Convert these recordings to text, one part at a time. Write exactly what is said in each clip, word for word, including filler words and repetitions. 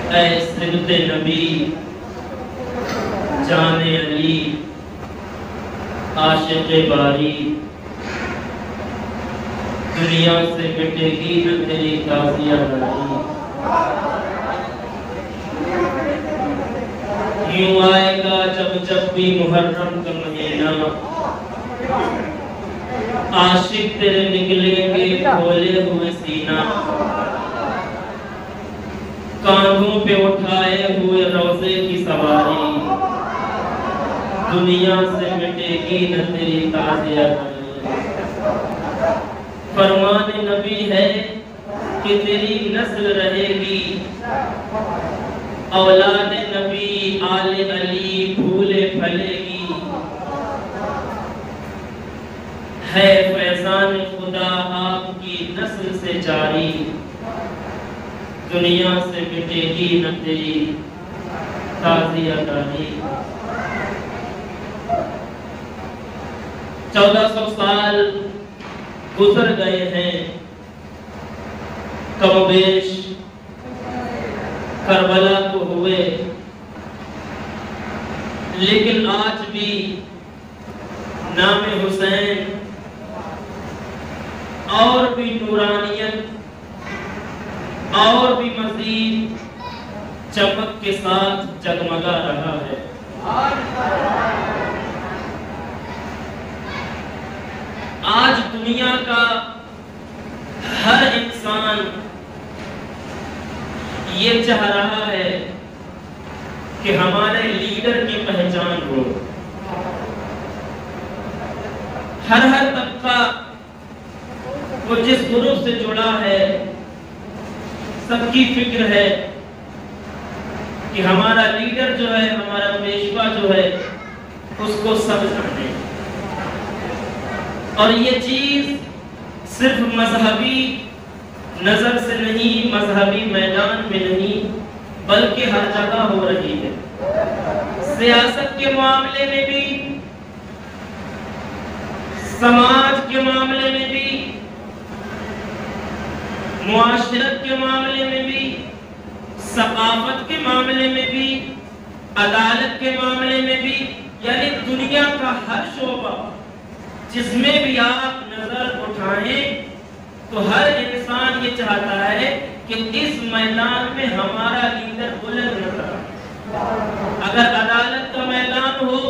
اے صبت نبی جان علی عاشق باری، دنیا سے مٹے گی نہ تیری تازیہ داری۔ یوں آئے گا جب جب بھی محرم کا مہینہ، عاشق تیرے نکلیں گے کھولے ہوئے سینہ، کاندھوں پہ اٹھائے ہوئے روزے کی سواری، دنیا سے مٹے گی نہ تیری تازیہ داری۔ فرمان نبی ہے کہ تیری نسل رہے گی، اولاد نبی آل علی پھولے پھلے گی، ہے فیضان خدا آپ کی نسل سے جاری، دنیا سے مٹے گی نہ تیری تازیہ داری۔ چودہ سو سال گزر گئے ہیں کم و بیش کربلا کو ہوئے، لیکن آج بھی نام حسین اور بھی نورانیت اور بھی مزید چمک کے ساتھ جگمگا رہا ہے۔ آج دنیا کا ہر انسان یہ چاہ رہا ہے کہ ہمارے لیڈر کی پہچان ہو۔ ہر ہر طبقہ وہ جس گروپ سے جڑا ہے، سب کی فکر ہے کہ ہمارا لیڈر جو ہے، ہمارا پیشوا جو ہے، اس کو سب جانے۔ اور یہ چیز صرف مذہبی نظر سے نہیں، مذہبی میدان میں نہیں، بلکہ ہر جگہ ہو رہی ہے۔ سیاست کے معاملے میں بھی، سماج کے معاملے میں بھی، معاشرت کے معاملے میں بھی، ثقافت کے معاملے میں بھی، عدالت کے معاملے میں بھی، یعنی دنیا کا ہر شعبہ جس میں بھی آپ نظر اٹھائیں تو ہر انسان یہ چاہتا ہے کہ اس میدان میں ہمارا لیڈر بلند نظر آئے۔ اگر عدالت کا میدان ہو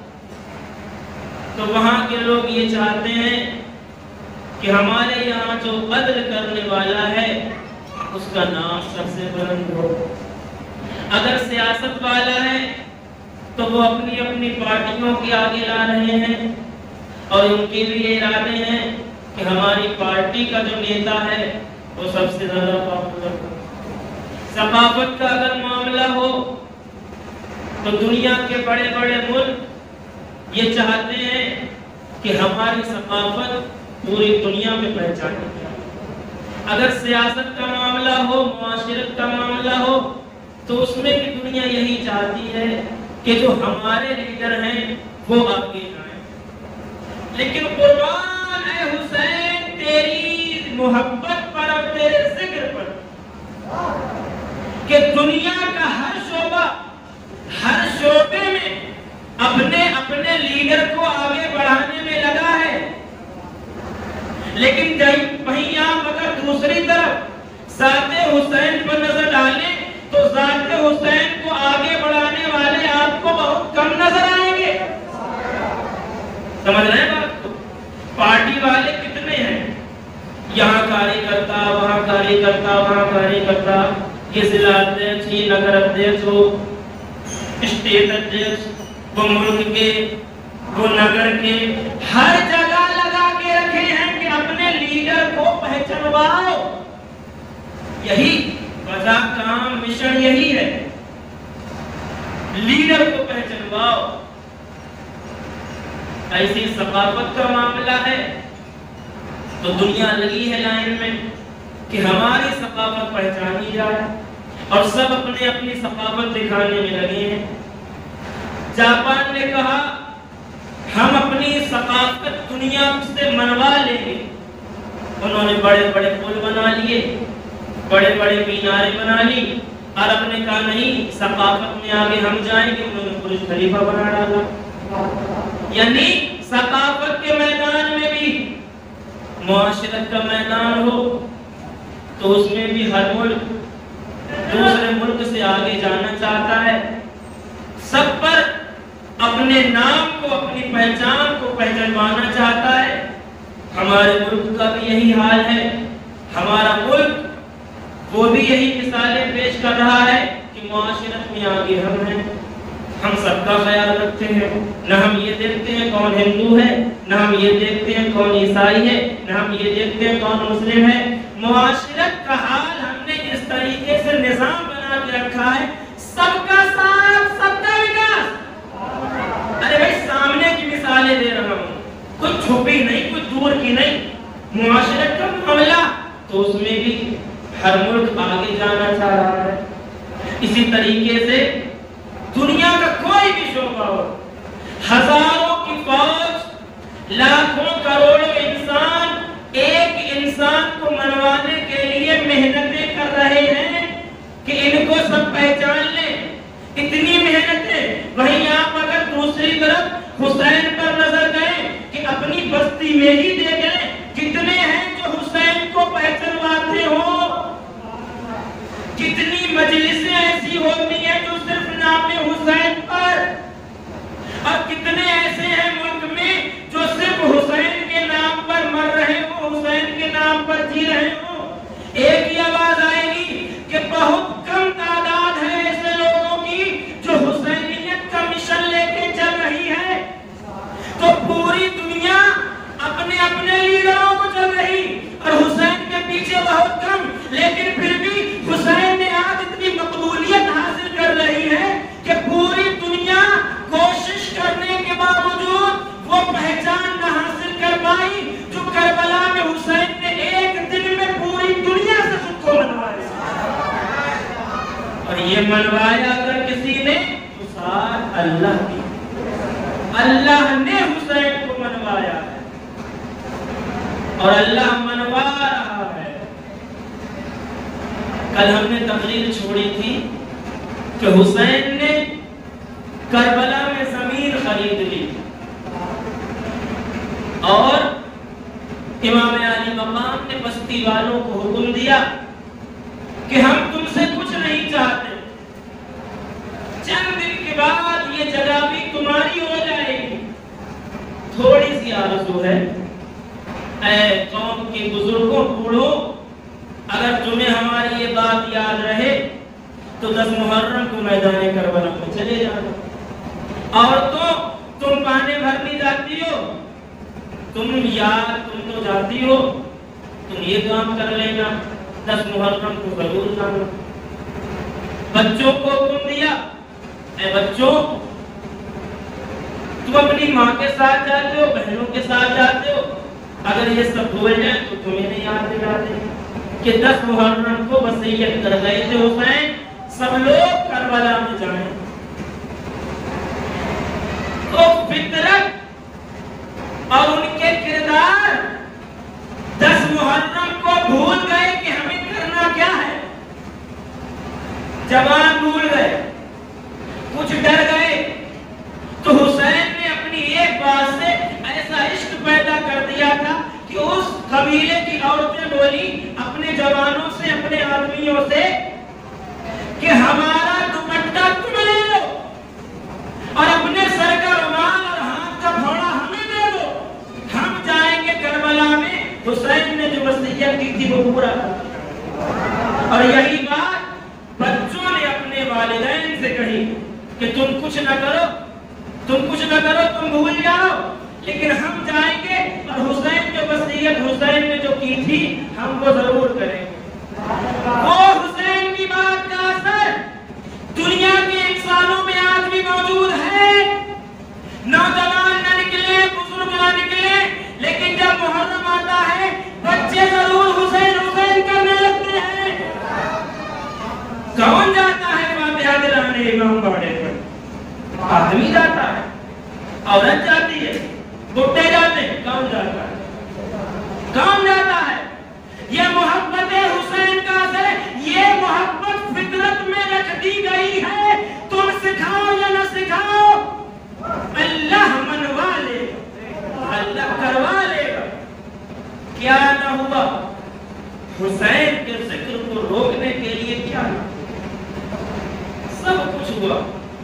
تو وہاں کے لوگ یہ چاہتے ہیں کہ ہمارے یہاں جو عدل کرنے والا ہے اس کا نام سب سے بلند ہو۔ اگر سیاست والا ہے تو وہ اپنی اپنی پارٹیوں کی آگے لا رہے ہیں اور ان کے لیے ارادے ہیں کہ ہماری پارٹی کا جو نیتا ہے وہ سب سے زیادہ پاپولر ہو۔ ثقافت کا اگر معاملہ ہو تو دنیا کے بڑے بڑے ملک یہ چاہتے ہیں کہ ہماری ثقافت پوری دنیا میں پہچانی جائے۔ اگر سیاست کا معاملہ ہو، معاشرت کا معاملہ ہو، تو اس میں بھی دنیا یہی چاہتی ہے کہ جو ہمارے لیڈر ہیں وہ آگے آئیں۔ لیکن قربان اے حسین تیری محبت پر اور تیرے ذکر پر کہ دنیا کا ہر شعبہ، ہر شعبے میں اپنے اپنے لیڈر کو آگے بڑھانے میں لگا ہے، لیکن وہیں آپ اگر دوسری طرف ذات حسین پر نظر ڈالیں تو ذات حسین کو آگے بڑھانے والے آپ کو بہت کم نظر آئیں گے۔ سمجھ رہے ہیں بات کو؟ پارٹی والے کتنے ہیں؟ یہاں کاری کرتا، وہاں کاری کرتا، وہاں کاری کرتا، یہ ضلع ادھیکش، یہ نگر ادھیکش ہو، اسٹیٹ ادھیکش، وہ ملک کے، وہ نگر کے، ہر جگہ لگا کے رکھے ہیں کہ اپنے لیڈر کو پہچانواؤ۔ یہی وجہ کام مشن یہی ہے، لیڈر کو پہچانواؤ۔ ایسی ثقافت کا معاملہ ہے تو دنیا لگی ہے لائن میں کہ ہماری ثقافت پہچانی جائے، اور سب اپنے اپنی ثقافت دکھانے میں لگے ہیں۔ جاپان نے کہا ہم اپنی ثقافت دنیا سے منوا لیں گے، انہوں نے بڑے بڑے پل بنا لیے، بڑے بڑے میناریں بنا لی، عرب نے کہا نہیں، ثقافت میں آگے ہم جائیں گے، انہوں نے برج خلیفہ بنا ڈالا۔ یعنی ثقافت کے میدان میں بھی، معاشرت کا میدان ہو تو اس میں بھی ہر ملک دوسرے ملک سے آگے جانا چاہتا ہے، سب پر اپنے نام کو، اپنی پہچان کو پہچانوانا چاہتا ہے۔ ہمارے ملک کا بھی یہی حال ہے، ہمارا ملک وہ بھی یہی مثالیں پیش کر رہا ہے کہ معاشرت میں آگے ہم ہیں، ہم سب کا خیال رکھتے ہیں، نہ ہم یہ دیکھتے ہیں کون ہندو ہے، نہ ہم یہ دیکھتے ہیں کون عیسائی ہے، نہ ہم یہ دیکھتے ہیں کون مسلم ہے۔ معاشرت کا حال ہم نے اس طریقے سے نظام بنا کے رکھا ہے، سب کا ساتھ، سب کا وکاس۔ ارے بھائی سامنے کی مثالیں دے رہا ہوں، کوئی چھپی نہیں، کوئی دور کی نہیں۔ معاشرت کا معاملہ تو اس میں بھی ہر ملک آگے جانا چاہ رہا ہے۔ اسی طریقے سے دنیا کا کوئی بھی شعبہ ہو، ہزاروں کی فوج، لاکھوں کروڑوں انسان ایک انسان کو منوانے کے لیے محنتیں کر رہے ہیں کہ ان کو سب پہچان لیں، اتنی محنتیں۔ وہیں آپ اگر دوسری طرف حسین پر نظر کریں کہ اپنی بستی میں ہی دیکھ لیں کتنے ہیں جو حسین کو پہچانواتے ہو، کتنی مجلسیں ایسی ہوتی ہیں جو صرف نام حسین پر، اور کتنے ایسے ہیں ملک میں جو صرف حسین کے نام پر مر رہے ہو، حسین کے نام پر جی رہے ہو۔ ایک ہی آواز آئے گی کہ بہت کم تعداد ہے ایسے لوگوں کی جو حسینیت کا مشن لے کے چل رہی ہے، تو پوری دنیا اپنے اپنے لیڈروں کو چل رہی اور حسین کے پیچھے بہت کم، لیکن پھر بھی حسین نے آج اتنی مقبولیت حاصل کر رہی ہے کہ پوری دنیا کوشش کرنے کے باوجود وہ پہچان نہ حاصل کر پائی جو کربلا میں حسین نے ایک دن میں پوری دنیا سے خود کو منوایا۔ اور یہ منوایا اگر کسی نے تو ساتھ اللہ کی، اللہ نے حسین کو منوایا ہے اور اللہ منوا رہا ہے۔ کل ہم نے تقریر چھوڑی تھی کہ حسین نے کربلا میں زمین خرید لی اور امام علی مقام نے بستی والوں کو حکم دیا کہ ہم تم سے کچھ نہیں چاہتے، چند دن کے بعد یہ جگہ بھی تمہاری ہو جائے گی۔ تھوڑی سی آرزو ہے، اے قوم کے بزرگوں بوڑھوں، اگر تمہیں ہماری یہ بات یاد رہے تو دس محرم کو میدان کربلا میں چلے جانا۔ عورتوں تم پانے بھرنی جاتی ہو، تم یاد تم تو جاتی ہو، تم یہ کام کر لینا، دس محرم کو ضرور جانا۔ بچوں کو حکم دیا، اے بچوں تم اپنی ماں کے ساتھ جاتے ہو، بہنوں کے ساتھ جاتے ہو، اگر یہ سب بھول جائیں تو تمہیں نہیں یاد دلاتے کہ دس محرم کو وصیت کر گئے تھے حسین سب لوگ کربلا میں جائیں۔ تو فطرت اور ان کے کردار دس محرم کو بھول گئے کہ ہمیں کرنا کیا ہے۔ جوان بھول گئے، کچھ ڈر گئے، تو حسین نے اپنی ایک بات سے ایسا عشق پیدا کر دیا تھا کہ اس قبیلے کی عورتیں بولی اپنے جوانوں سے، اپنے آدمیوں سے کہ ہمارا دوپٹہ تم لے لو اور اپنے سر کا رومال اور ہاتھ کا پھوڑا ہمیں دے دو، ہم جائیں گے کربلا میں حسین نے جو وصیت کی تھی وہ پورا کر۔ اور یہی بات بچوں نے اپنے والدین سے کہی کہ تم کچھ نہ کرو، تم کچھ نہ کرو، تم بھول جاؤ، لیکن ہم جائیں گے اور حسین جو وصیت حسین نے جو کی تھی ہم وہ ضرور کریں گے۔ وہ حسین کی بات کا اثر دنیا کے انسانوں میں آج بھی موجود ہے۔ نوجوان نہ نکلے، بزرگ نہ نکلے، لیکن جب محرم آتا ہے بچے ضرور حسین حسین کرنے لگتے ہیں۔ کون جاتا ہے فاتحہ دلانے امام باڑے پر؟ آدمی جاتا ہے، عورت جاتی ہے، بڈھے جاتے ہیں، کون جاتا ہے؟ کون جاتا ہے؟ یہ محبت حسین کا اثر ہے، یہ محبت فطرت میں ہوا،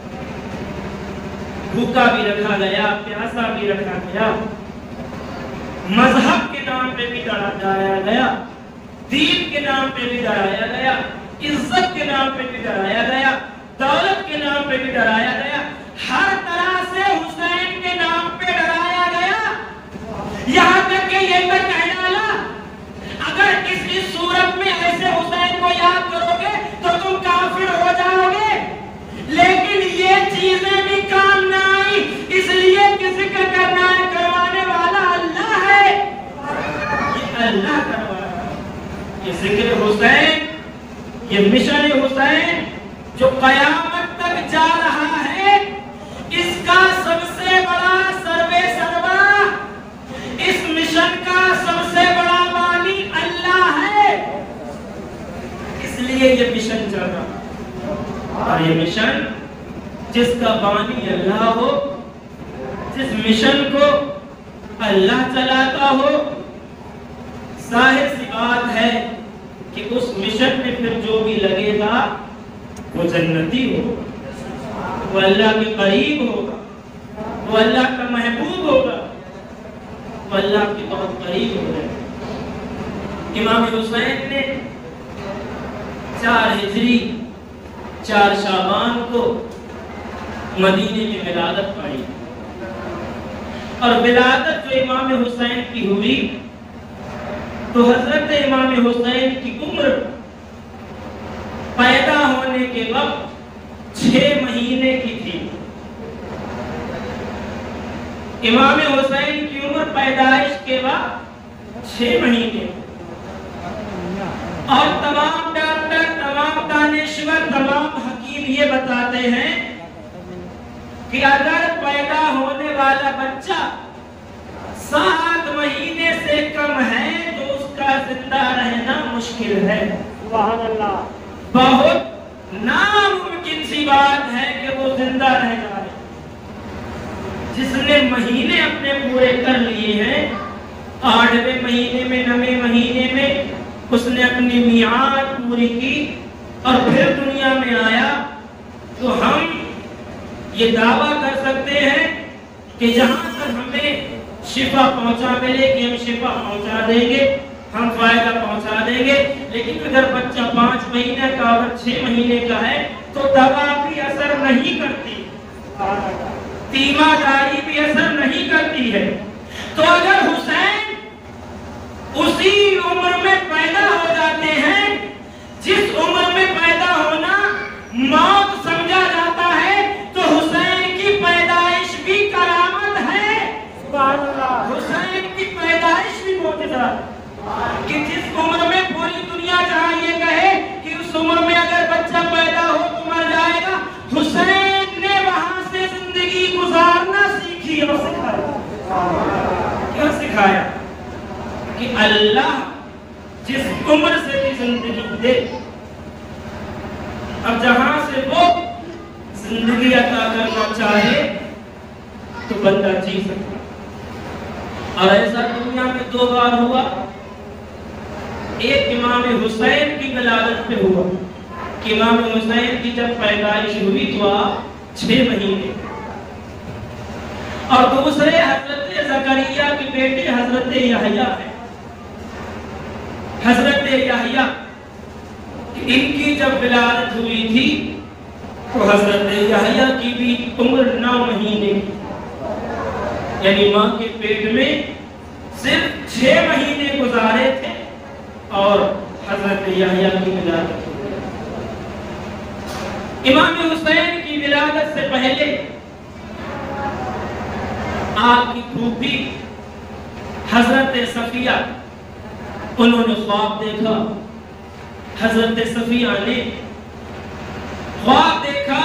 بھوکا بھی رکھا گیا، پیاسا بھی رکھا گیا، مذہب کے نام پہ بھی ڈرایا گیا، دین کے نام پہ بھی ڈرایا گیا، عزت کے نام پہ بھی ڈرایا گیا، دولت کے نام پہ بھی ڈرایا گیا، ہر طرح سے حسین کے نام پہ ڈرایا گیا، یہاں تک کہ یہ تک کہنے والا اگر کسی صورت میں ایسے حسین کو یاد کرو گے تو تم کافر ہو جاؤ گے، لیکن یہ چیزیں بھی کام نہ آئی، اس لیے کسی کا کرنا ہے کروانے والا اللہ ہے، یہ اللہ کروانا، یہ ذکر حسین، یہ مشن حسین جو قیامت تک جا رہا ہے، اس کا سب سے بڑا سروے سربراہ، اس مشن کا سب سے بڑا بانی اللہ ہے، اس لیے یہ مشن چل رہا، اور یہ مشن جس کا بانی اللہ ہو، جس مشن کو اللہ چلاتا ہو، ظاہر سی بات ہے کہ اس مشن میں پھر جو بھی لگے گا وہ جنتی ہوگا، وہ اللہ کے قریب ہوگا، وہ اللہ کا محبوب ہوگا، وہ اللہ کے بہت قریب ہوگا۔ امام حسین نے چار ہجری چار شعبان کو مدینے میں ولادت پائی، اور ولادت جو امام حسین کی ہوئی تو حضرت امام حسین کی عمر پیدا ہونے کے وقت چھ مہینے کی تھی، امام حسین کی عمر پیدائش کے بعد چھ مہینے، اور تمام ڈاکٹر، تمام دانشور، تمام حکیم یہ بتاتے ہیں کہ اگر پیدا ہونے والا بچہ سات مہینے سے کم ہے تو اس کا زندہ رہنا مشکل ہے، سبحان اللہ، بہت ناممکن سی بات ہے کہ وہ زندہ رہ جائے۔ جس نے مہینے اپنے پورے کر لیے ہیں، آٹھویں مہینے میں، نویں مہینے میں اس نے اپنی میعاد پوری کی اور پھر دنیا میں آیا، تو ہم یہ دعویٰ کر سکتے ہیں کہ جہاں تک ہمیں شفا پہنچا ملے کہ ہم شفا پہنچا دیں گے، ہم فائدہ پہنچا دیں گے، لیکن اگر بچہ پانچ مہینے کا اور چھ مہینے کا ہے تو دوا بھی اثر نہیں کرتی، تیمہ داری بھی اثر نہیں کرتی ہے۔ تو اگر حسین اسی عمر میں پیدا ہو جاتے ہیں جس عمر میں پیدا ہونا موت سمجھا جاتا ہے، تو حسین کی پیدائش بھی کرامت ہے، حسین کی پیدائش بھی معجزہ کہ جس عمر میں پوری دنیا جہاں یہ کہے کہ اس عمر میں اگر بچہ پیدا ہو تو مر جائے گا، حسین نے وہاں سے زندگی گزارنا سیکھی اور سکھایا۔ کیا سکھایا؟ کہ اللہ جس عمر سے بھی زندگی دے، اب جہاں سے وہ زندگی عطا کرنا چاہے تو بندہ جی سکتا، اور ایسا دنیا میں دو بار ہوا، ایک امام حسین کی ولادت پہ ہوا کہ امام حسین کی جب پیدائش ہوئی تو آپ چھ مہینے، اور دوسرے حضرت زکریا کے بیٹے حضرت یحییٰ ہیں، حضرت یحییٰ ان کی جب ولادت ہوئی تھی تو حضرت یحییٰ کی بھی عمر نو مہینے کی، یعنی ماں کے پیٹ میں صرف چھ مہینے گزارے تھے اور حضرت یحییٰ کی ولادت ہوئی۔ امام حسین کی ولادت سے پہلے آپ کی پھوپھی حضرت صفیہ، انہوں نے خواب دیکھا، حضرت صفیہ نے خواب دیکھا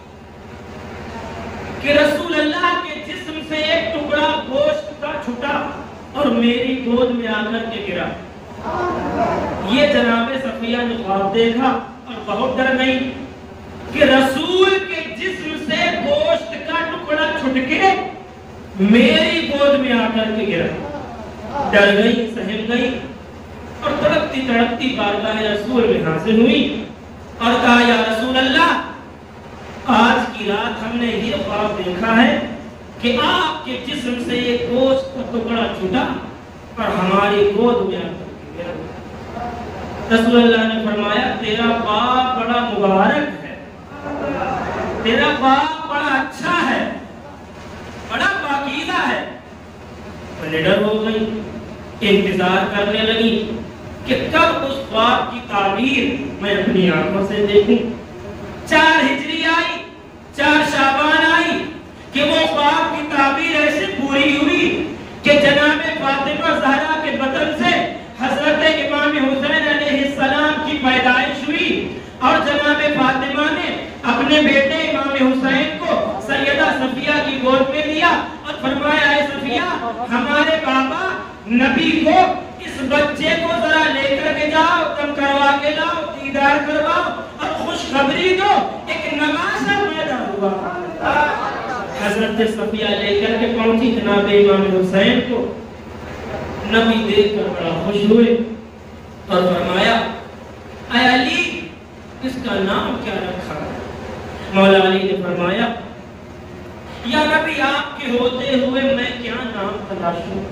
کہ رسول اللہ کے جسم سے ایک ٹکڑا گوشت کا چھٹا اور میری گود میں آ کر کے گرا۔ یہ جناب صفیہ نے خواب دیکھا اور بہت ڈر گئی کہ رسول کے جسم سے گوشت کا ٹکڑا چھٹ کے میری گود میں آ کر کے گرا، ڈر گئی، سہم گئی، اور تڑپتی تڑپتی بارگاہ رسول میں حاضر ہوئی اور کہا یا رسول اللہ، کی رات ہم نے یہ خواب دیکھا ہے کہ آپ کے جسم سے یہ گوشت کا ٹکڑا چھوٹا اور ہماری گود میں آ کر کے گرا۔ رسول اللہ نے فرمایا تیرا باپ بڑا مبارک ہے، تیرا باپ بڑا اچھا ہے، بڑا پاکیزہ ہے۔ میں نڈر ہو گئی، انتظار کرنے لگی کہ کب اس خواب کی تعبیر میں اپنی آنکھوں سے دیکھوں۔ چار ہجری آئی، چار شعبان آئی کہ وہ خواب کی تعبیر ایسے پوری ہوئی کہ جناب فاطمہ زہرا کے بدن سے حضرت امام حسین علیہ السلام کی پیدائش ہوئی، اور جناب فاطمہ نے اپنے بیٹے امام حسین کو سیدہ صفیہ کی گود میں لیا اور فرمایا اے صفیہ ہمارے بابا نبی کو اس بچے کو ذرا لے کر کے جاؤ، دم کروا کے لاؤ، دیدار کرواؤ اور خوشخبری دو، ایک نواسا پیدا ہوا۔ حضرت صفیہ لے کر کے پہنچی جناب امام حسین کو، نبی دیکھ کر بڑا خوش ہوئے اور فرمایا اے علی اس کا نام کیا رکھا ہے؟ مولا علی نے فرمایا یا نبی آپ کے ہوتے ہوئے میں کیا نام تلاشوں،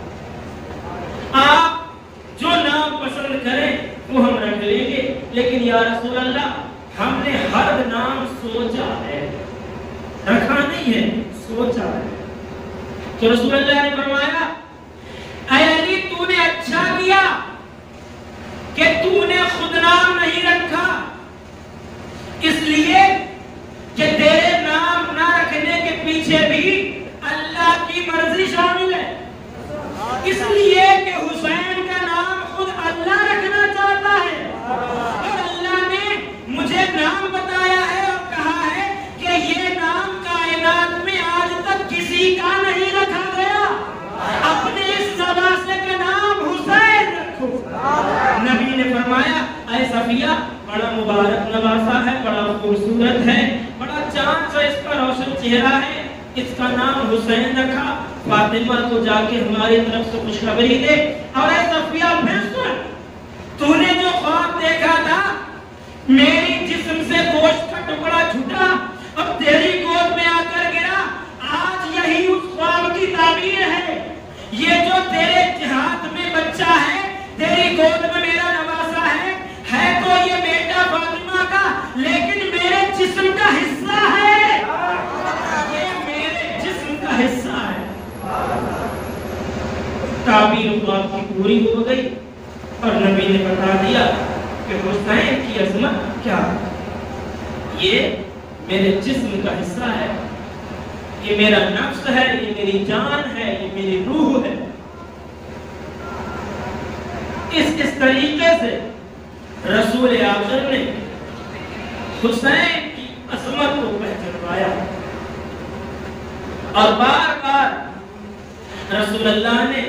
آپ جو نام پسند کریں وہ ہم رکھ لیں گے، لیکن یا رسول اللہ ہم نے ہر نام سوچا ہے، رکھا نہیں ہے، سوچا ہے۔ تو رسول اللہ نے فرمایا اے علی تو نے اچھا کیا کہ تو نے خود نام نہیں رکھا، اس لیے کہ تیرے نام نہ رکھنے کے پیچھے بھی اللہ کی مرضی شامل ہے، اس لیے کہ حسین کا نام خود اللہ رکھنا چاہتا ہے، اور اللہ نے مجھے نام بتایا ہے اور کہا ہے کہ یہ نام کائنات میں آج تک کسی کا نہیں رکھا گیا، اپنے اس نواسے کا نام حسین رکھو۔ نبی نے فرمایا اے صفیہ بڑا مبارک نواسا ہے، بڑا خوبصورت ہے، بڑا چاند سا اس کا روشن چہرہ ہے، اس کا نام حسین رکھا، فاطمہ کو جا کے ہماری طرف سے خوشخبری دے۔ اور اے صفیہ پھر سن، تو نے جو خواب دیکھا تھا میری جسم سے گوشت کا ٹکڑا چھوٹا اور تیری گود میں آ کر گرا، آج یہی اس خواب کی تعبیر ہے۔ یہ جو تیرے ہاتھ میں بچہ ہے، تیری گود میں میرا نواسا ہے، ہے تو یہ بیٹا فاطمہ کا لیکن میرے جسم کا حصہ ہے، یہ میرے جسم کا حصہ ہے۔ تعبیر خواب کی پوری ہو گئی اور نبی نے بتا دیا کہ حسین کی عظمت کیا ہے، یہ میرے جسم کا حصہ ہے، یہ میرا نفس ہے، یہ میری جان ہے، یہ میری روح ہے۔ اس اس طریقے سے رسول اعظم نے حسین کی عظمت کو پہچانوایا، اور بار بار رسول اللہ نے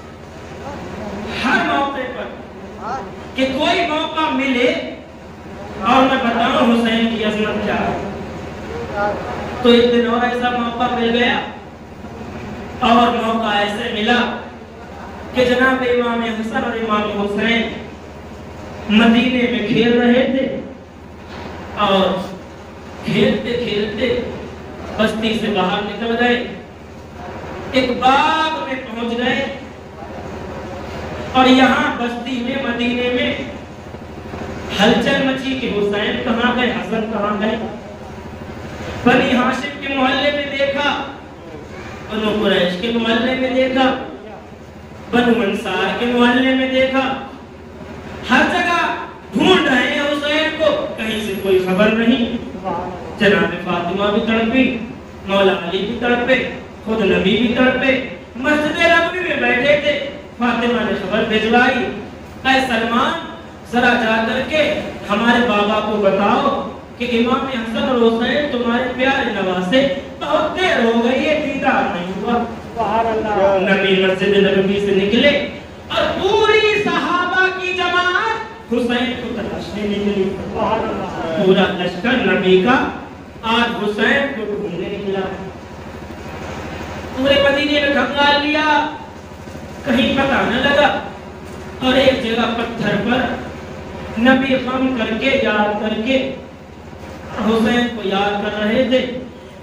ہر موقع پر کہ کوئی موقع ملے اور میں بتاؤں حسین کی عظمت کیا ہے، تو ایک دن اور ایسا موقع مل گیا، اور موقع ایسے ملا کہ جناب امام حسن اور امام حسین مدینے میں کھیل رہے تھے، اور کھیلتے کھیلتے بستی سے باہر نکل گئے، ایک باغ میں پہنچ گئے، اور یہاں بستی میں مدینے میں ہلچل مچی کہ حسین کہاں گئے، حسن کہاں گئے۔ بنی ہاشم کے محلے میں دیکھا، بنو قریش کے محلے میں دیکھا، بنو انصار کے محلے میں دیکھا، ہر جگہ ڈھونڈ رہے ہیں حسین کو، کہیں سے کوئی خبر نہیں۔ جناب فاطمہ بھی تڑپی، مولا علی بھی تڑپے، خود نبی بھی تڑپے، مسجد نبوی میں بیٹھے تھے۔ فاطمہ نے خبر بھیجوائی اے سلمان ذرا جا کر کے ہمارے بابا کو بتاؤ کہ امام حسن اور حسین تمہارے پیارے نواسے بہت دیر ہو گئی ہے، دیدار نہیں ہوا۔ نبی مسجد نبوی سے نکلے اور پوری صحابہ کی جماعت حسین کو تلاشنے نکلی، پورا لشکر نبی کا آج حسین کو ڈھونڈنے نکلا، پورے مدینے میں کھنگال لیا، کہیں پتہ نہ لگا، اور ایک جگہ پتھر پر نبی غم کر کے یاد کر کے حسین کو یاد کر رہے تھے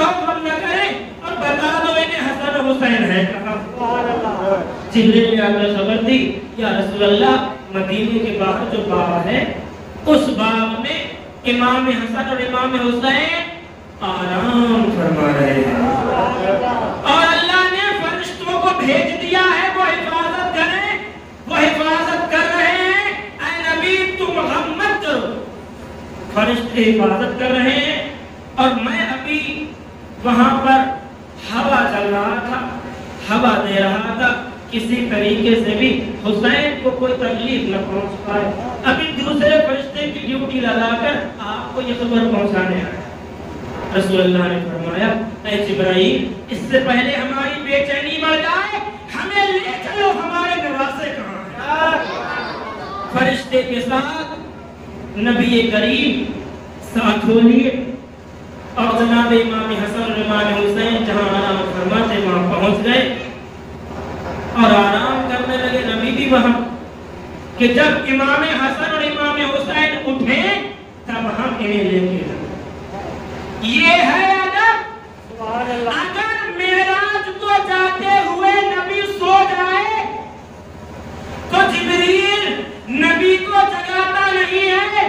जाओ हम न करें اور بتا دو انہیں حسن حسین ہے کہاں. جبریل نے آ کر خبر دی یا رسول اللہ مدینے کے باہر جو باغ ہے اس باغ میں امام حسن اور امام حسین آرام فرما رہے ہیں اور اللہ نے فرشتوں کو بھیج دیا ہے وہ حفاظت کریں وہ حفاظت کر رہے ہیں. اے نبی تم غم مت کرو. فرشتے حفاظت کر رہے ہیں اور میں ابھی وہاں پر ہوا چل رہا تھا ہوا دے رہا تھا کسی طریقے سے بھی حسین کو کوئی تکلیف نہ پہنچ پائے. ابھی دوسرے فرشتے کی ڈیوٹی لگا کر آپ کو یہ خبر پہنچانے آئے. رسول اللہ نے فرمایا اے جبرائیل اس سے پہلے ہماری بے چینی بڑھ جائے ہمیں لے چلو ہمارے نواسے کہاں ہیں. فرشتے کے ساتھ نبی کریم ساتھ ہو لیے اور جناب امام حسن اور امام حسین جہاں آرام فرماتے وہاں پہنچ گئے اور آرام کرنے لگے. نبی بھی وہاں کہ جب امام حسن اور امام حسین اٹھے تب ہم انہیں لے کے جائیں. یہ ہے ادب. اگر معراج کو جاتے ہوئے نبی سو جائے تو جبریل نبی کو جگاتا نہیں ہے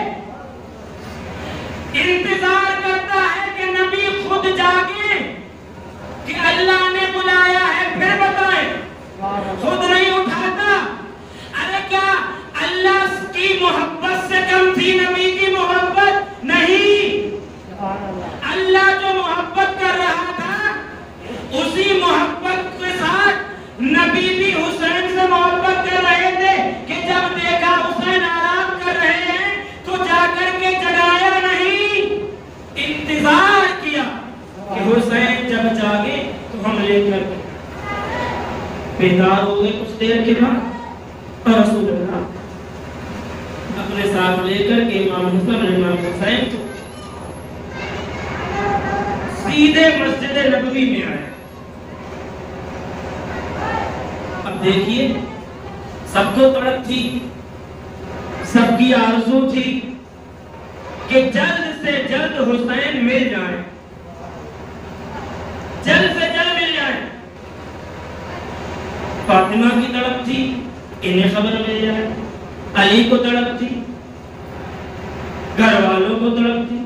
انتظار کرتا ہے کہ نبی خود جاگے کہ اللہ نے بلایا ہے پھر بتائیں. خود نہیں اٹھاتا. ارے کیا اللہ کی محبت سے کم تھی نبی کی محبت؟ نہیں. اللہ جو محبت کر رہا تھا اسی محبت کے ساتھ نبی بھی حسین سے محبت کر رہے تھے کہ جب دیکھا حسین آرام کر رہے ہیں تو جا کر کے جگایا نہیں انتظار کیا کہ حسین جب جاگے تو ہم لے کر بیدار ہو گئے. کچھ دیر کے بعد اور رسول اللہ اپنے ساتھ لے کر کے امام حسن اور امام حسین کو سیدھے مسجد نبوی میں آئے. اب دیکھیے سب کو تڑپ تھی سب کی آرزو تھی کہ جلد سے جلد حسین مل جائیں جلد سے جلد مل جائیں. فاطمہ کی تڑپ تھی انہیں خبر مل جائے. علی کو تڑپ تھی گھر والوں کو تڑپ تھی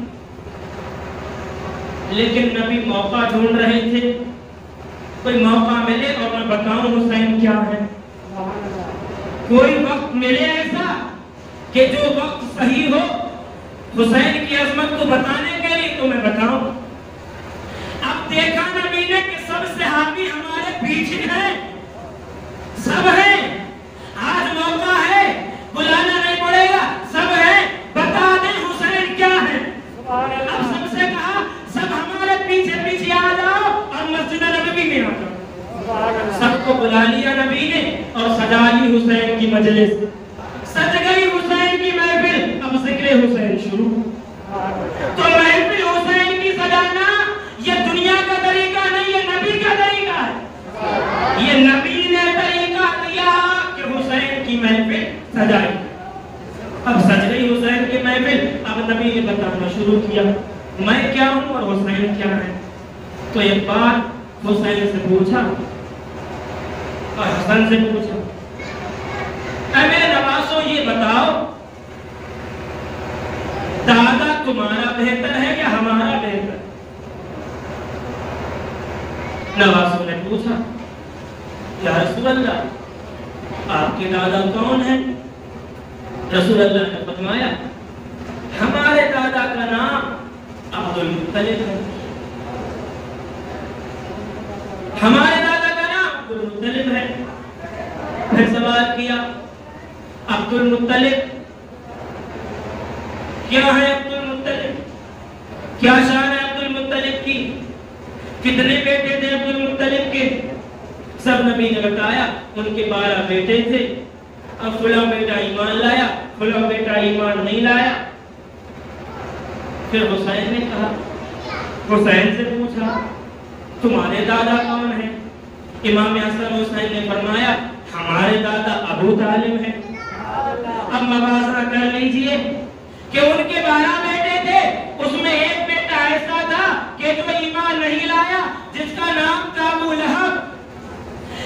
لیکن نبی موقع ڈھونڈ رہے تھے کوئی موقع ملے اور میں بتاؤں حسین کیا ہے. کوئی وقت ملے ایسا کہ جو وقت صحیح ہو حسین کی عظمت کو بتانے کے لیے تو میں بتاؤں. اب دیکھا نبی نے کہ سب صحابی ہمارے پیچھے ہیں سب ہیں. آج موقع ہے بلانا نہیں پڑے گا سب ہیں بتا دیں حسین کیا ہے. اب سب سے کہا سب ہمارے پیچھے پیچھے آ جاؤ اور مسجد نبوی میں آ جاؤ. سب کو بلا لیا نبی نے اور سجا لی حسین کی مجلس. سج گئی حسین کی محفل. اب ذکر حسین شروع. تو محفل حسین کی سجانا یہ دنیا کا طریقہ نہیں یہ نبی کا طریقہ ہے. یہ نبی نے طریقہ دیا کہ حسین کی محفل سجائی. اب سج گئی حسین کی محفل. اب نبی نے بتانا شروع کیا میں کیا ہوں اور حسین کیا ہے. تو ایک بار حسین سے پوچھا اور حسن سے پوچھا اے میرے نواسو یہ بتاؤ دادا تمہارا بہتر ہے یا ہمارا بہتر؟ نواسو نے پوچھا یا رسول اللہ آپ کے دادا کون ہیں؟ رسول اللہ نے فرمایا ہمارے دادا کا نام عبد المطلب ہے. ہمارے دادا کا نام عبد المطلب ہے. پھر سوال کیا عبد المطلب کیا ہے؟ عبد المطلب کیا شان ہے عبد المطلب کی؟ کتنے بیٹے تھے عبد المطلب کے؟ سب نبی نے بتایا ان کے بارہ بیٹے تھے. اب فلاں بیٹا ایمان لایا فلاں بیٹا ایمان نہیں لایا. پھر حسین نے کہا حسین سے پوچھا تمہارے دادا کون ہیں؟ امام حسن حسین نے فرمایا ہمارے دادا ابو طالب ہیں. اب موازنہ کر لیجئے کہ ان کے بارہ بیٹے تھے اس میں ایک بیٹا ایسا تھا کہ جو ایمان نہیں لایا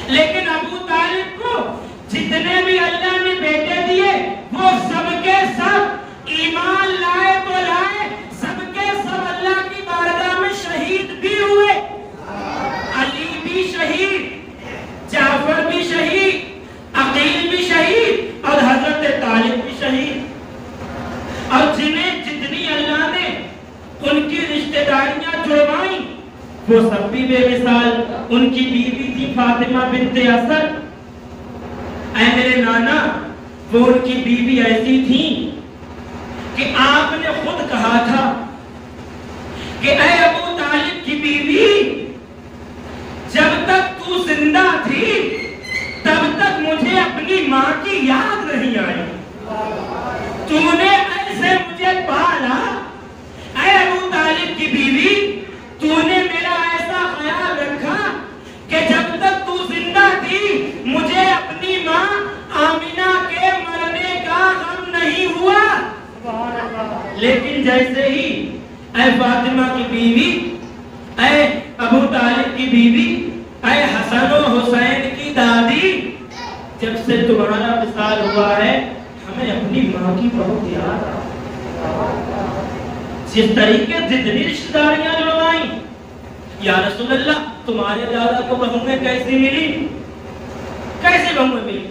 لیکن ابو طالب کو جتنے بھی اللہ نے بیٹے دیے وہ سب کے سب ایمان لائے تو لائے، سب کے سب اللہ کی بارگاہ میں شہید بھی ہوئے۔ علی بھی شہید، جعفر بھی شہید، عقیل بھی شہید اور حضرت طالب بھی شہید۔ اور جنہیں جتنی اللہ نے ان کی رشتہ داریاں جڑوائیں وہ سب بھی بے مثال۔ ان کی بیوی تھی فاطمہ بنت اسد، اے میرے نانا وہ ان کی بیوی ایسی تھی کہ آپ نے خود کہا تھا کہ اے ابو طالب کی بیوی، جب تک تو زندہ تھی تب تک مجھے اپنی ماں کی یاد نہیں آئی، تو نے ایسے مجھے پالا اے ابو طالب کی بیوی، تو نے میرا ایسا خیال رکھا کہ جب تک تو زندہ تھی مجھے اپنی ماں آمینہ کے مرنے کا غم نہیں ہوا، لیکن جیسے ہی اے فاطمہ کی بیوی، اے ابو طالب کی بیوی، اے حسن و حسین کی دادی، جب سے تمہارا وصال ہوا ہے ہمیں اپنی ماں کی بہت یاد آ، جس طریقے جتنی رشتہ داریاں جڑوائیں۔ یا رسول اللہ تمہارے دادا کو بہویں کیسی ملی؟ کیسی بہویں ملی؟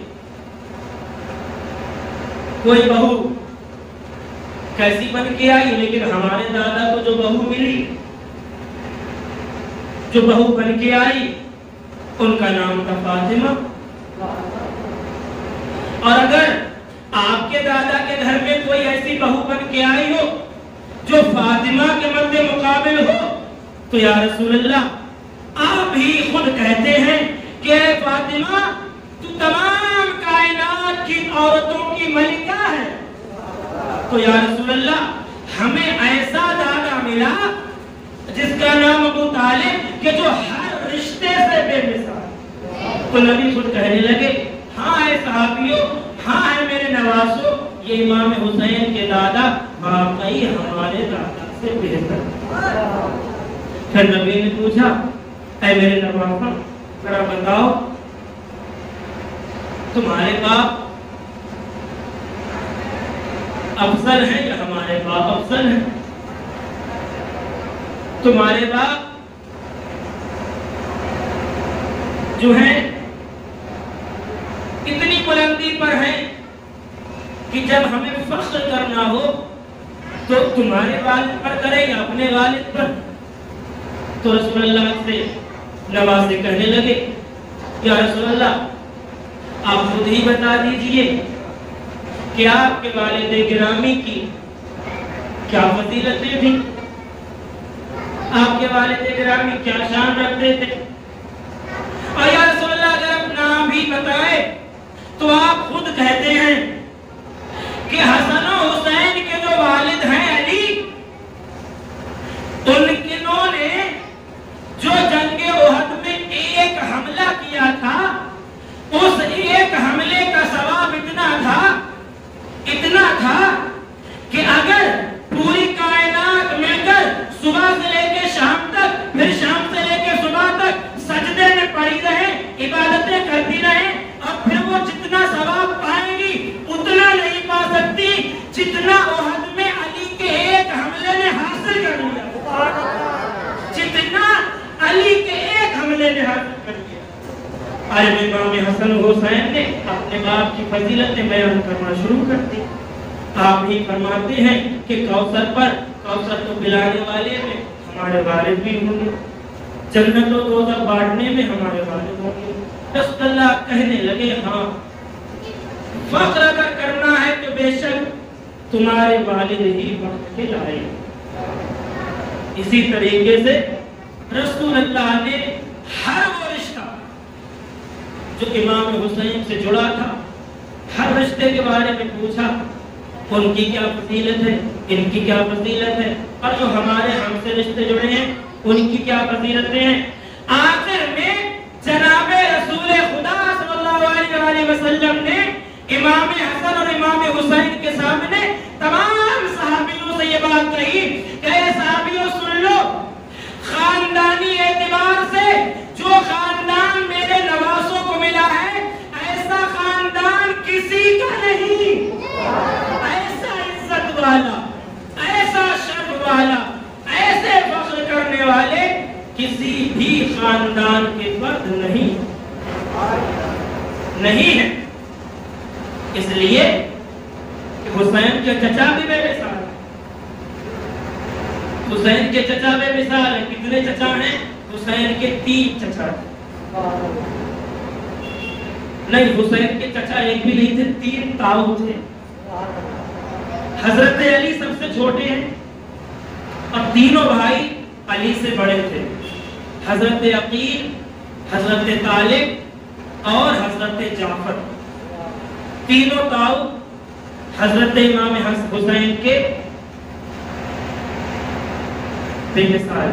کوئی بہو کیسی بن کے آئی، لیکن ہمارے دادا کو جو بہو ملی، جو بہو بن کے آئی ان کا نام تھا فاطمہ۔ اور اگر آپ کے دادا کے گھر میں کوئی ایسی بہو بن کے آئی ہو جو فاطمہ کے مد مقابل ہو تو یا رسول اللہ آپ ہی خود کہتے ہیں کہ اے فاطمہ تو تمام کائنات کی عورتوں کی ملکہ ہے، تو یا رسول اللہ ہمیں ایسا دادا ملا جس کا نام ابو طالب کہ جو ہر رشتے سے بے مثال۔ تو نبی خود کہنے لگے ہاں اے صحابیوں، ہاں اے میرے نواسو، یہ امام حسین کے دادا واقعی ہمارے دادا سے بہتر۔ پھر نبی نے پوچھا اے میرے نواسو ذرا بتاؤ تمہارے باپ افضل ہیں یا ہمارے باپ افضل ہیں؟ تمہارے باپ جو ہیں اتنی بلندی پر ہیں کہ جب ہمیں فخر کرنا ہو تو تمہارے والد پر کریں یا اپنے والد پر؟ تو رسول اللہ سے نواسے کہنے لگے یا رسول اللہ آپ خود ہی بتا دیجئے کہ آپ کے والد گرامی کی کیا فضیلتیں تھیں، آپ کے والد گرامی کیا شان رکھتے تھے؟ اور یا رسول اللہ اگر آپ نام بھی بتائے تو آپ خود کہتے ہیں کہ حسن و حسین کے جو والد ہیں علی، ان کنوں نے جو جنگ احد میں ایک حملہ کیا تھا اس ایک حملے کا ثواب اتنا تھا اتنا تھا کہ اگر پوری کائنات مل کر صبح سے لے کے شام تک پھر شام سے لے کے صبح تک سجدے میں پڑی رہے، عبادتیں کرتی رہے، اور پھر وہ جتنا ثواب پائیں گی اتنا نہیں پا سکتی جتنا احد میں علی کے ایک حملے نے حاصل کر لیا، جتنا علی کے ایک حملے نے حاصل کر لیا۔ آج امام حسن حسین نے اپنے باپ کی فضیلتیں بیان کرنا شروع کر دی۔ آپ ہی فرماتے ہیں کہ کوثر پر، کوثر تو پلانے والے میں ہمارے والد بھی ہوں گے، جنت و دوزخ بانٹنے میں ہمارے والد ہوں گے۔ رسول اللہ کہنے لگے ہاں فخر اگر کرنا ہے تو بے شک تمہارے والد ہی وقت کے لائے۔ اسی طریقے سے رسول اللہ نے ہر وہ رشتہ جو امام حسین سے جڑا تھا، ہر رشتے کے بارے میں پوچھا، ان کی کیا فضیلت ہے، ان کی کیا فضیلت ہے، اور جو ہمارے ہم سے رشتے جڑے ہیں ان کی کیا فضیلتیں ہیں۔ آخر میں جناب رسول خدا صلی اللہ علیہ وسلم نے امام حسن اور امام حسین کے سامنے تمام صحابیوں سے یہ بات کہی کہ اے صحابیوں سن لو، خاندانی اعتبار سے جو خاندان میرے نواسوں کو ایسا عزت والا، ایسا شرف والا، ایسے فخر کرنے والے کسی بھی خاندان کے فرد نہیں نہیں ہے۔ اس لیے کہ حسین کے چچا بھی بے مثال ہیں، حسین کے چچا بے مثال ہیں۔ کتنے چچا ہیں؟ حسین کے تین چچا ہیں۔ نہیں، حسین کے چچا ایک بھی نہیں تھے، تین تاؤ تھے۔ حضرت علی سب سے چھوٹے ہیں اور تینوں بھائی علی سے بڑے تھے، حضرت عقیل، حضرت طالب اور حضرت جعفر۔ تینوں تاؤ حضرت امام حسین کے بے مثال۔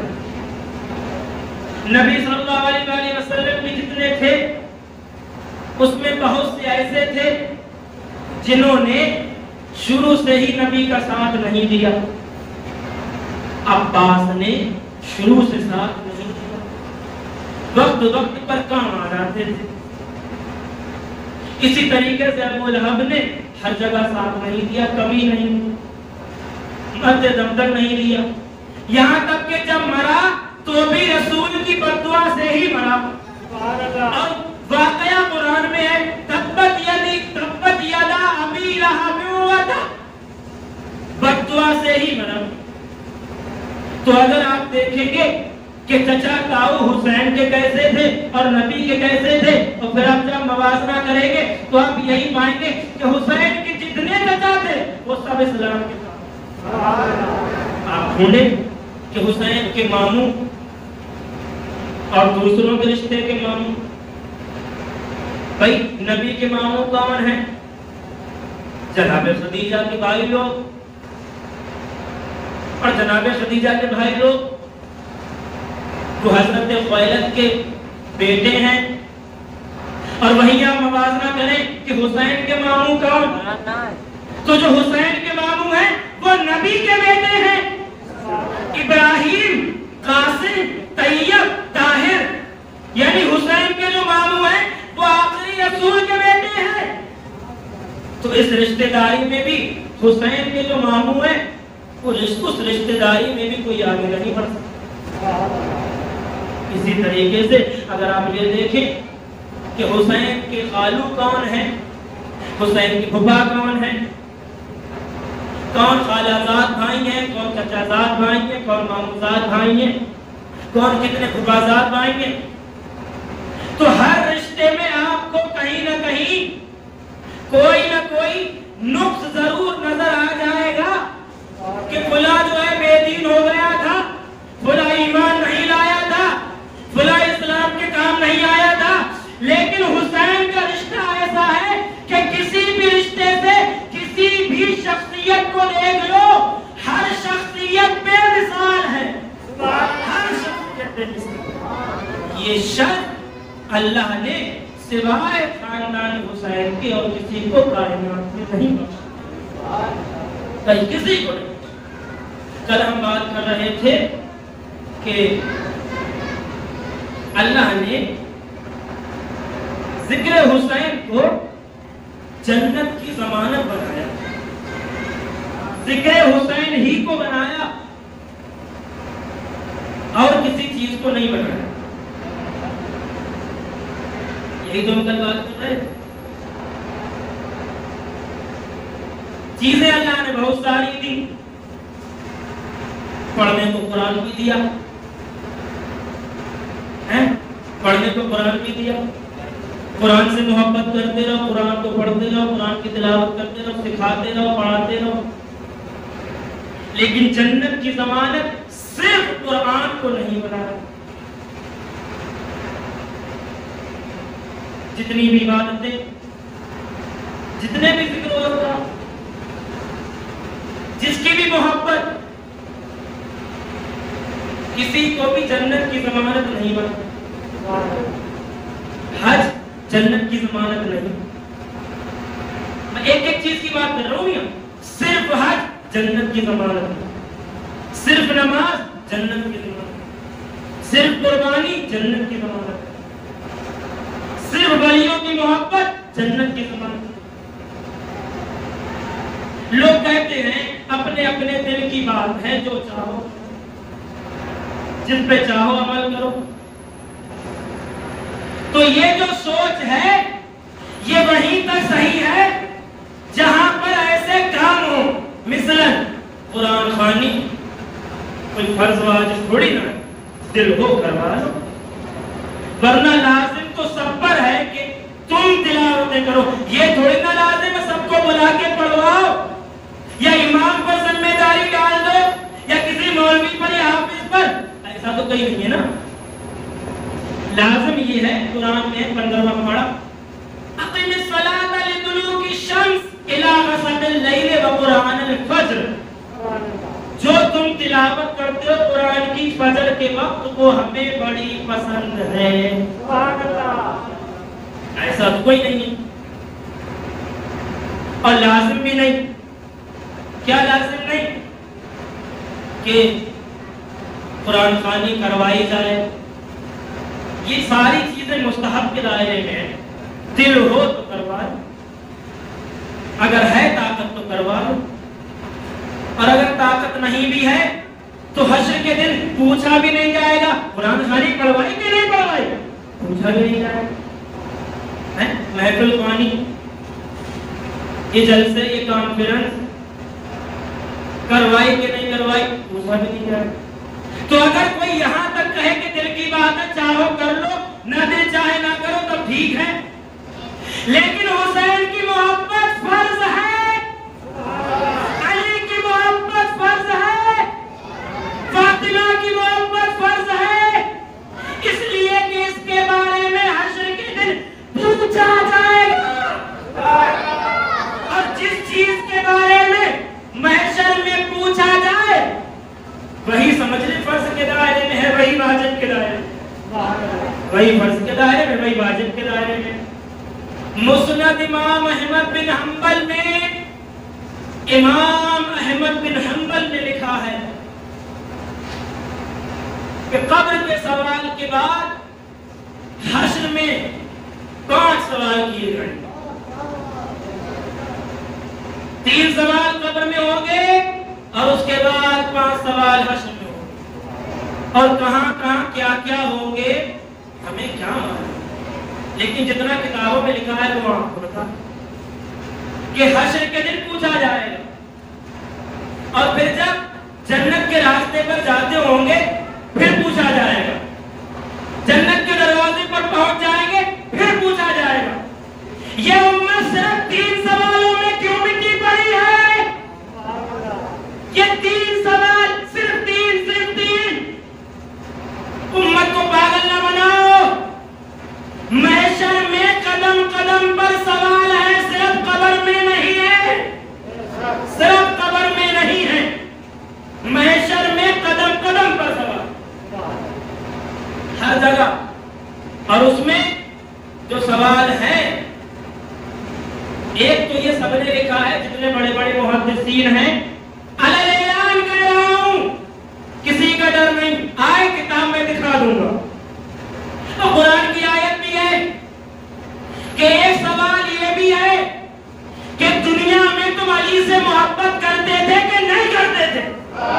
نبی صلی اللہ علیہ وآلہ وسلم بھی جتنے تھے اس میں بہت سے ایسے تھے جنہوں نے شروع سے ہی نبی کا ساتھ نہیں دیا۔ عباس نے شروع سے ساتھ نہیں دیا، وقت وقت پر کام آ جاتے تھے۔ اسی طریقے سے ابو لہب نے ہر جگہ ساتھ نہیں دیا، کمی نہیں، مرد دم تک نہیں دیا، یہاں تک کہ جب مرا تو بھی رسول کی بددعا سے ہی مرا۔ اور واقعہ قرآن میں ہے، تبت یدی تبت یدا ابی لہب وتب، بددعا سے ہی مرا۔ تو اگر آپ دیکھیں گے کہ چچا تاؤ حسین کے کیسے تھے اور نبی کے کیسے تھے، اور پھر آپ جب موازنہ کریں گے تو آپ یہی پائیں گے کہ حسین کے جتنے چچا تھے وہ سب اسلام کے ساتھ۔ آپ ڈھونڈیں کہ حسین کے ماموں اور دوسروں کے رشتے کے ماموں، بھائی نبی کے ماموں کون ہیں؟ جناب خدیجہ کے بھائی لوگ، اور جناب خدیجہ کے بھائی لوگ جو حضرت خویلد کے بیٹے ہیں۔ اور وہیں آپ موازنہ کریں کہ حسین کے ماموں کون؟ تو جو حسین کے ماموں ہیں وہ نبی کے بیٹے ہیں، ابراہیم، قاسم، طیب، طاہر، یعنی حسین کے جو ماموں ہیں وہ آخری رسول کے بیٹے ہیں۔ تو اس رشتہ داری میں بھی حسین کے جو ماموں ہیں اس رشتہ داری میں بھی کوئی آگے نہیں بڑھ سکتا۔ اسی طریقے سے اگر آپ یہ دیکھیں کہ حسین کے خالو کون ہیں، حسین کی پھپھا کون ہیں، کون خالہ زاد بھائی ہیں، کون چچا زاد بھائی ہیں، کون مامو زاد بھائی ہیں، کون کتنے پھپھا زاد بھائی ہیں، تو ہر رشتے میں آپ کو کہیں نہ کہیں کوئی نہ کوئی نقص ضرور نظر آ جائے گا کہ فلاں جو ہے بے دین ہو گیا تھا، فلاں ایمان نہیں لایا تھا، فلاں اسلام کے کام نہیں آیا تھا۔ لیکن حسین کا رشتہ ایسا ہے کہ کسی بھی رشتے سے کسی بھی شخصیت کو دیکھ لو، ہر شخصیت بے مثال ہے، ہر شخصیت بے مثال۔ یہ شرط اللہ نے سوائے خاندان حسین کے اور کسی کو کائنات میں نہیں بخشا، کہیں کسی کو نہیں۔ کل ہم بات کر رہے تھے کہ اللہ نے ذکر حسین کو جنت کی ضمانت بنایا، ذکر حسین ہی کو بنایا اور کسی چیز کو نہیں بنایا۔ یہی تو ہم کل بات کر رہے تھے۔ چیزیں اللہ نے بہت ساری دی، پڑھنے کو قرآن بھی دیا، پڑھنے کو قرآن بھی دیا، قرآن سے محبت کرتے رہو، قرآن کو پڑھتے رہو، قرآن کی تلاوت کرتے رہو، سکھاتے رہو، پڑھاتے رہو۔ لیکن جنت کی ضمانت صرف قرآن کو نہیں بنایا۔ جتنی بھی عبادتیں، جتنے بھی ذکر و اذکار، جس کی بھی محبت، کسی کو بھی جنت کی ضمانت نہیں بنائی۔ حج جنت کی ضمانت نہیں۔ میں ایک ایک چیز کی بات کر رہا ہوں، یہاں صرف حج جنت کی ضمانت نہیں، صرف نماز جنت کی ضمانت، صرف قربانی جنت کی ضمانت، صرف ولیوں کی محبت جنت کی ضمانت۔ کہتے ہیں اپنے اپنے دل کی بات ہے، جو چاہو جس پہ چاہو عمل کرو۔ تو یہ جو سوچ ہے یہ وہیں تک صحیح ہے جہاں پر ایسے کام ہو، مثلا قرآن خوانی کوئی فرض واجب تھوڑی نہ دل ہو کروا لو، ورنہ لازم تو سب پر ہے کہ تم تلاوتیں کرو، یہ تھوڑی نہ لازم ہے سب کو بلا کے پڑھواؤ یا امام پر ذمہ داری ڈال دو یا کسی مولوی پر یا حافظ پر، ایسا تو کہیں نہیں ہے نا۔ لازم یہ ہے، قرآن میں پندرہواں پڑھا اقم الصلاۃ لدلوک الشمس الی غسق اللیل وقرآن الفجر، جو تم تلاوت کرتے ہو قرآن کی فجر کے وقت وہ ہمیں بڑی پسند ہے، ایسا تو کوئی نہیں ہے اور لازم بھی نہیں۔ کیا لازم نہیں؟ کہ قرآن خوانی کروائی جائے، یہ ساری چیزیں مستحب کے دائرے میں ہیں، دل ہو تو کروا لو، اگر ہے طاقت تو کروا لو، اور اگر طاقت نہیں بھی ہے تو حشر کے دن پوچھا بھی نہیں جائے گا قرآن خوانی پڑھوائی کہ نہیں پڑھوائی، پوچھا بھی نہیں جائے گا۔ محفل خوانی، یہ جلسے، یہ کانفرنس کروائی کہ نہیں کروائی، پوچھا بھی نہیں جائے گا۔ تو اگر کوئی یہاں تک کہے کہ دل کی بات ہے چاہو کر لو، نہ دل چاہے نہ کرو تب ٹھیک ہے، لیکن حسین کی محبت فرض ہے، علی کی محبت فرض ہے، فاطمہ کی محبت فرض ہے، اس لیے کہ اس کے بارے میں حشر کے دن پوچھا جائے گا، اور جس چیز کے بارے میں محشر میں پوچھا جائے وہی سمجھ لیں فرض کے دائرے میں ہے، وہی واجب کے دائرے میں، وہی فرض کے دائرے میں، وہی واجب کے دائرے میں۔ مسند امام احمد بن حنبل میں امام احمد بن حنبل نے لکھا ہے کہ قبر کے سوال کے بعد حشر میں پانچ سوال کیے گئے، تین سوال قبر میں ہوں گے اور اس کے بعد پانچ سوال حشر میں ہوں گے، اور کہاں کہاں کیا کیا ہوں گے ہمیں کیا معلوم، لیکن جتنا کتابوں میں لکھا ہے وہ آپ کو بتا کہ حشر کے دن پوچھا جائے گا، اور پھر جب جنت کے راستے پر جاتے ہوں گے پھر پوچھا جائے گا، جنت کے دروازے پر پہنچ جائیں گے پھر پوچھا جائے گا۔ یہ امت صرف تین سوالوں میں کیوں مٹی پڑی ہے؟ یہ تین سوال، صرف تین، صرف تین۔ امت کو پاگل نہ بناؤ، محشر میں قدم قدم پر سوال ہے، صرف قبر میں نہیں ہے، صرف قبر میں نہیں ہے، محشر میں قدم قدم پر سوال ہر جگہ، اور اس میں جو سوال ہے ایک تو یہ سب نے لکھا ہے جتنے بڑے بڑے محدثین ہیں، علی اعلان کہہ رہا ہوں، کسی کا ڈر نہیں، آئے کتاب میں دکھا دوں گا، تو قرآن کی آیت بھی ہے کہ ایک سوال یہ بھی ہے کہ دنیا میں تم علی سے محبت کرتے تھے کہ نہیں کرتے تھے؟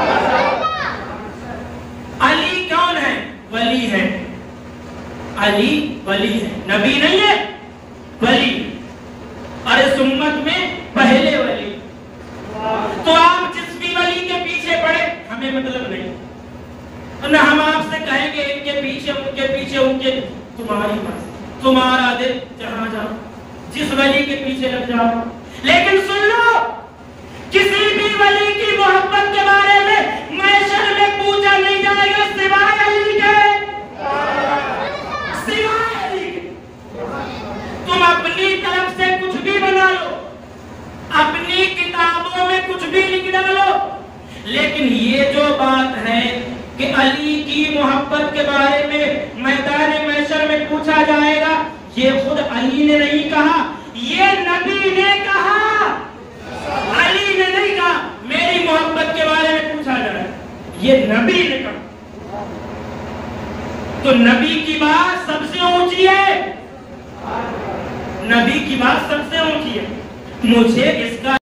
علی کون ہے؟ ولی ہے، علی ولی ہے، نبی نہیں ہے، ولی، اور اس امت میں پہلے ولی، تو آپ جس بھی ولی کے پیچھے پڑے ہمیں مطلب نہیں، نہ ہم آپ سے کہیں گے ان کے پیچھے ان کے پیچھے ان کے، تمہاری بات، تمہارا دل جہاں جاؤ جس ولی کے پیچھے لگ جاؤ، لیکن سن لو کسی بھی ولی کی محبت کے بارے میں محشر میں پوچھا نہیں جائے گا سوائے علی کے، سوائے علی کے۔ تم اپنی طرف سے کچھ بھی بنا لو، اپنی کتابوں میں کچھ بھی لکھ ڈالو، لیکن یہ جو بات ہے کہ علی کی محبت کے بارے میں میدان محشر میں پوچھا جائے گا، یہ خود علی نے نہیں کہا، یہ نبی نے کہا، علی نے نہیں کہا میری محبت کے بارے میں پوچھا جائے، یہ نبی نے کہا۔ تو نبی کی بات سب سے اونچی ہے، نبی کی بات سب سے اونچی ہے، مجھے اس کا